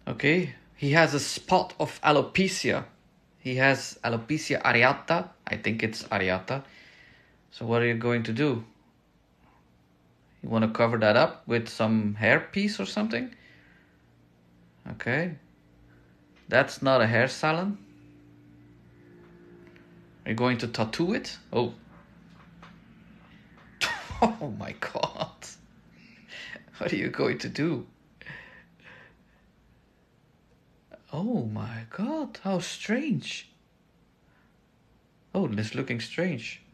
Okay, he has a spot of alopecia. He has alopecia areata. I think it's areata. So what are you going to do? You want to cover that up with some hair piece or something? Okay. That's not a hair salon. Are you going to tattoo it? Oh. Oh my god. What are you going to do? Oh my god, how strange. Oh, this is looking strange.